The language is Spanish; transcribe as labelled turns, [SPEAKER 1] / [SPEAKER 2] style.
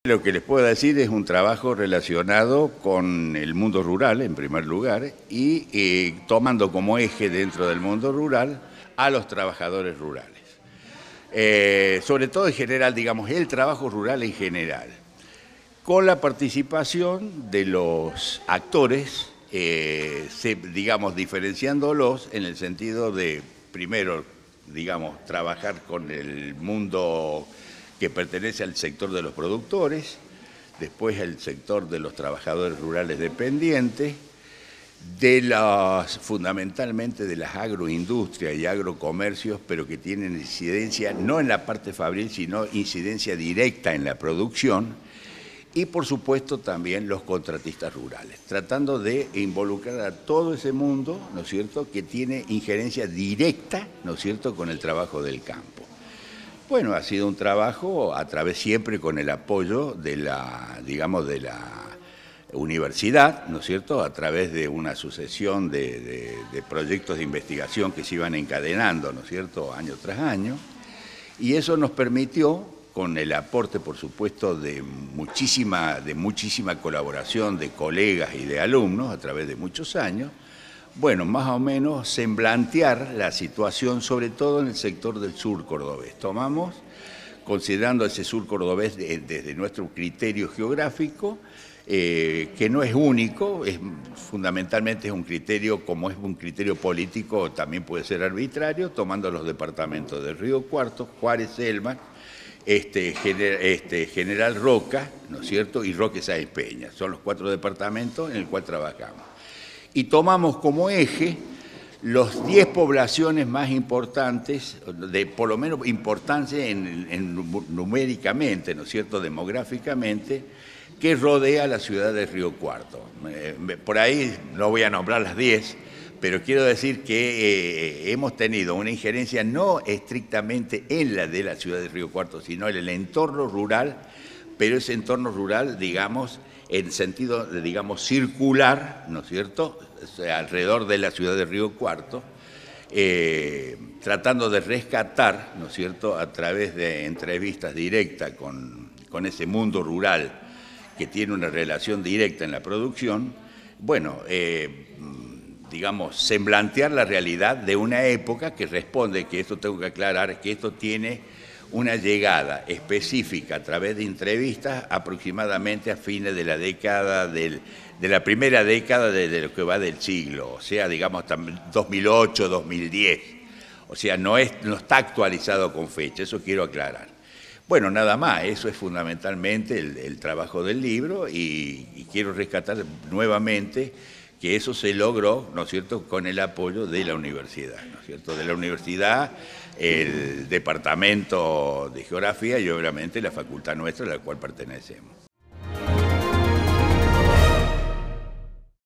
[SPEAKER 1] Lo que les puedo decir es un trabajo relacionado con el mundo rural, en primer lugar, y tomando como eje dentro del mundo rural a los trabajadores rurales. Sobre todo en general, digamos, el trabajo rural en general, con la participación de los actores, digamos, diferenciándolos en el sentido de, primero, digamos, trabajar con el mundo que pertenece al sector de los productores, después el sector de los trabajadores rurales dependientes, fundamentalmente de las agroindustrias y agrocomercios, pero que tienen incidencia no en la parte fabril, sino incidencia directa en la producción, y por supuesto también los contratistas rurales, tratando de involucrar a todo ese mundo, ¿no es cierto?, que tiene injerencia directa, ¿no es cierto?, con el trabajo del campo. Bueno, ha sido un trabajo a través siempre con el apoyo de la, digamos, de la universidad, ¿no es cierto?, a través de una sucesión de proyectos de investigación que se iban encadenando, ¿no es cierto?, año tras año, y eso nos permitió, con el aporte, por supuesto, de muchísima colaboración de colegas y de alumnos a través de muchos años, bueno, más o menos semblantear la situación, sobre todo en el sector del sur cordobés. Tomamos, considerando ese sur cordobés desde nuestro criterio geográfico, que no es único, fundamentalmente es un criterio, como es un criterio político, también puede ser arbitrario, tomando los departamentos de Río Cuarto, Juárez, Selma, General Roca, ¿no es cierto?, y Roque Sáenz Peña. Son los 4 departamentos en el cual trabajamos. Y tomamos como eje los 10 poblaciones más importantes, de por lo menos importancia numéricamente, ¿no es cierto?, demográficamente, que rodea la ciudad de Río Cuarto. Por ahí no voy a nombrar las 10, pero quiero decir que hemos tenido una injerencia no estrictamente en la de la ciudad de Río Cuarto, sino en el entorno rural, pero ese entorno rural, digamos, en sentido, digamos, circular, ¿no es cierto?, o sea, alrededor de la ciudad de Río Cuarto, tratando de rescatar, ¿no es cierto?, a través de entrevistas directas con ese mundo rural que tiene una relación directa en la producción, bueno, digamos, semblantear la realidad de una época que responde, que esto tengo que aclarar, que esto tiene una llegada específica a través de entrevistas aproximadamente a fines de la década de la primera década de lo que va del siglo, o sea, digamos, 2008, 2010. O sea, no está actualizado con fecha, eso quiero aclarar. Bueno, nada más, eso es fundamentalmente el trabajo del libro y quiero rescatar nuevamente que eso se logró, ¿no es cierto?, con el apoyo de la universidad, ¿no es cierto?, de la universidad, el departamento de geografía y obviamente la facultad nuestra a la cual pertenecemos.